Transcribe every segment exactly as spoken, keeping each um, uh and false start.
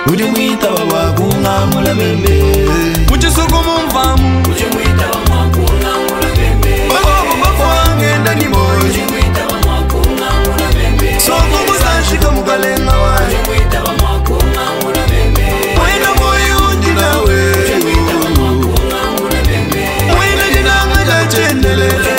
uje mwita baba kungamula bembe muchisuku mumvamu uje mwita baba kungamula bembe baba baba ngenda ni moyo uje mwita baba kungamula bembe soko musashika mukalenga wayo uje mwita baba kungamula bembe mwina moyo ndinawe uje mwita baba kungamula bembe mwina ndinanga dachendelele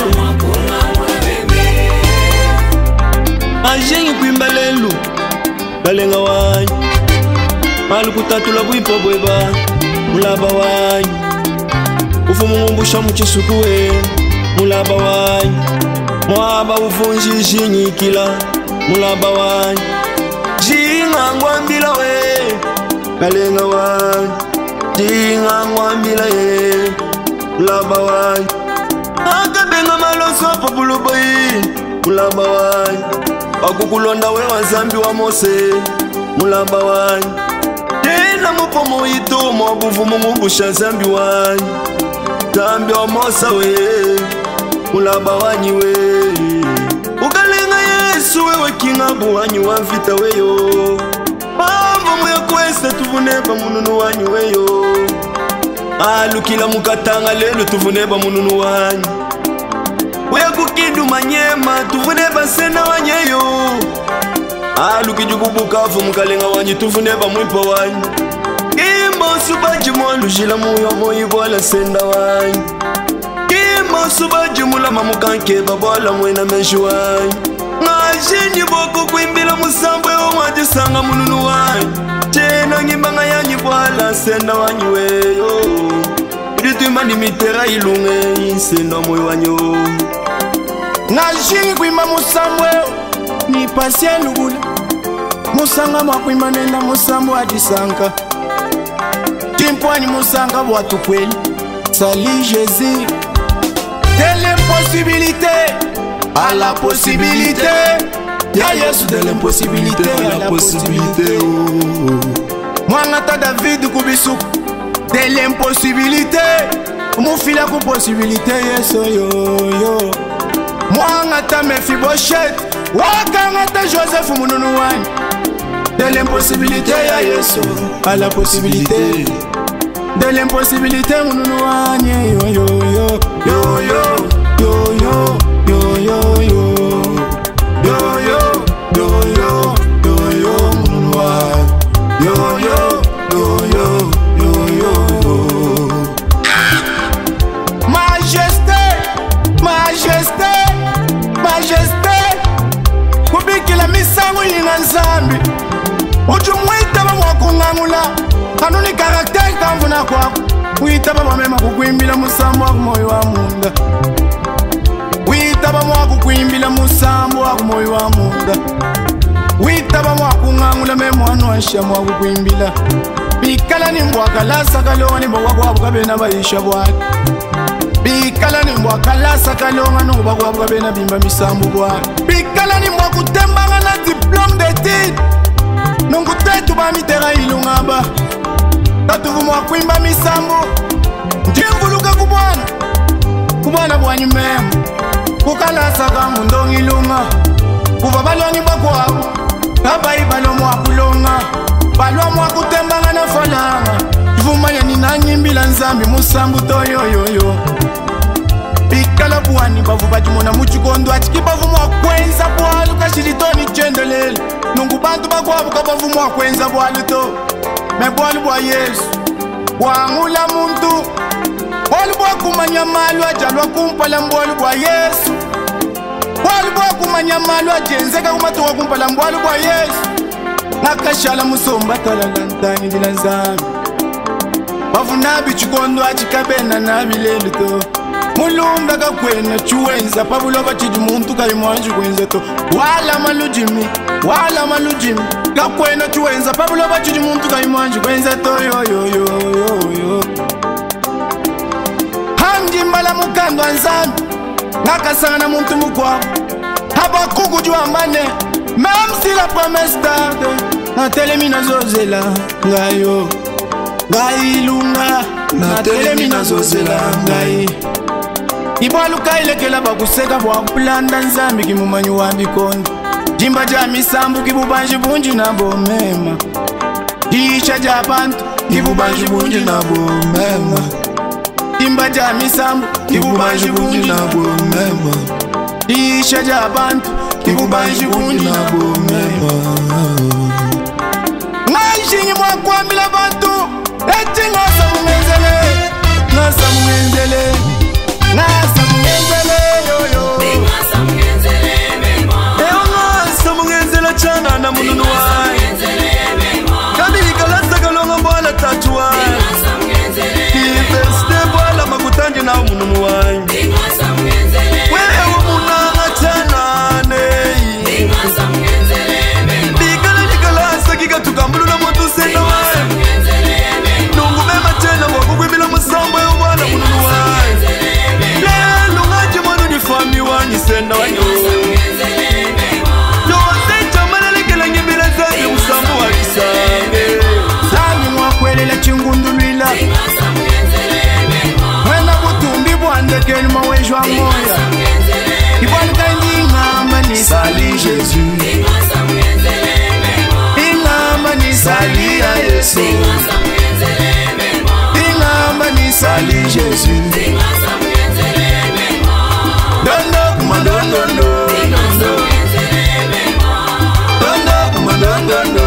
ajengi kwimba lelu kalenga wanyu malu kutatula bwipo bweba mulaba wanyu ufumu ngumbusha muchisuku we mulaba wanyu mwaba ufunji jinyikila mulaba wanyu jingangwambila we kalenga wanyu jingangwambila ye mulaba wanyu akabenga maloso populuboyi mulaba wanyu akukulonda we wazambi wa Mose mulaba wanyu tena mupomo itumo wabuvumu mubusha zambi wanyu zambi wa Mosa we mulaba wanyu we ukalenga Yesu wewe kingabu wanyu wamvita weyo bamba muya kwese tuvuneba mununu wanyu weyo alukila mukatanga lelo tuvuneba mununu wanyu uya kukidu manyema tuvune basena wanyeyo alukijukubukafu mukalenga wanyu tuvune bamwipo wanyu kimba usubaji mwalujila muyo moyibwala senda wanyu kimba usubaji mulama mukankeba bwala mwena menshi wanyu ngajini boku kwimbila musambo yo mwajisanga mununu wanyu tena ngimbanga yanyu bwala senda wanyu weyo ilitumba ni mitera ilunge insenda moyo wanyu najingi kwimba musambo ni pasie lugula musanga mwakwimba nenda musambo adisanka timpwani musanga bwatu kweli sali Jésus de l'impossibilité à la possibilité ya Yesu de l'impossibilité à la possibilité mwangata David kubisuku de l'impossibilité mufila ku possibilité Yesu yo yo mwangata Mephibosheth wakangata Joseph mununu wanyu de l'impossibilité ya Yesu à la possibilité de l'impossibilité mununu wanyu yo yo yo yo yo yo yo yo yo yo yo yo yo yo yo yo mununu wanyu yo yo yo yo yo yo majesté majesté majesté kubikila misango yina nzambi ujumwita bamwakungangula kanuni karakter kamvuna kwako wita bamwamema kukwimbila musambo waku moyo wa munda wita bamwakukwimbila musambo waku moyo wa munda wita bamwakungangula memwanu washamu wakukwimbila bikala nimbwakalasa kalonga nimbwakwabu kabena bayisha bwake bikala nimbwakalasa kalonga nokubakwabu kabena bimba misambo bwake bikala nimbwakutembanga na diplome d'étude nongutetu bamitera ilungaba tatuvumwa kwimba misambo njimvuluka kubwana kubwana bwanyu mema kukalasa kamundonga ilunga kuva balongi bakwabu kabayi balomwakulonga balomwakutembanga na falanga ivumanya ninanyimbila nzambi musambu toyoyoyo bikala bwani bavu bajimona muchikondo achiki bavumwa kwenza bwalu kashilitoni chendelele nungu bantu bakwabu kabavumwa kwenza bwalu to me bwalu bwa Yesu bwangula muntu bwalu bwakumanya malu ajalwa kumpala mbwalu bwa Yesu bwalu bwakumanya malu ajenzeka kumatoka kumpala mbwalu bwa Yesu nakashala musomba talalantani bila nzambi bavunabi chikondo achikabena nabilelu to mulunga kakwena chuwenza pabuloba chidi muntu kalimwanju kwenza to wala malujimi wala malujimi kakwena chuwenza pabuloba chidi muntu kalimwanju kwenza to yo yo yo yo yo hangi mbala mukando anzambi nakasanga muntu mukwabu habakuku juambane même si la promesse tarde natelemi nazozela ngayo ngai lunga natelemi nazozela ngai ibwaluka ilekela bakuseka bwakupulanda nzambi kimumanyi wa bikondo jimba ja misambu kibubanji bunji na bomema isha jabantu ibubanji bunji nabo mema imba jamisambu ibubanji bunji nabo mema isha jabantu ibubanji bunji nabo mema ngashingi mwakwambila bantu eti ngasa mungenzele ngasa mungenzele ngasa mungenzele yoyo ngasa mungenzele mema eyo ngasa mungenzele chana na mununu wai kabili kalasa kalonga mbwala tatu wai kiveste mbwala makutanje na mununu wai wewe munanga chana neyi bikala nikalasa kikatukamulu na motu senda wai nungu mema tena wakukwibila musambo yo bwana mununu wai lelo ngaje mwanu ni fami wanyi senda wanyo yose chamalelekela ngibila zabe musambo wa kisange sami mwakwelela chingundulwila wena butumbi bwandekeli mawejwa moya ibwanika ingamba ni sali Jésus ingamba ni sali ya Yesu ingamba ni sali Jésus dondo kuma dondo dondo dondo kuma dondo dondo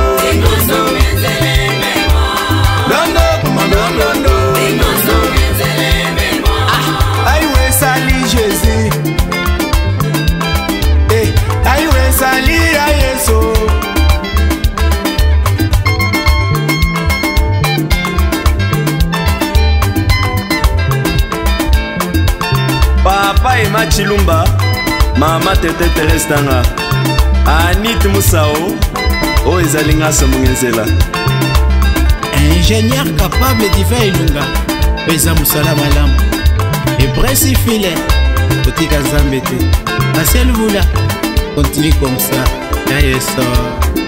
dondo kuma dondo dondo aiwe sali Jésus eh aiwe sali ya Yesu papa Ema Chilumba, mama Tete Terestanga, Anit Musao, o ezali ngasa mungenzela. Ingénieur capable d'Iva Ilunga, pesa musala malamu. Et Bresi Filet, Otika Zambete. Marcel Voula, continue comme ça. Là, il sort.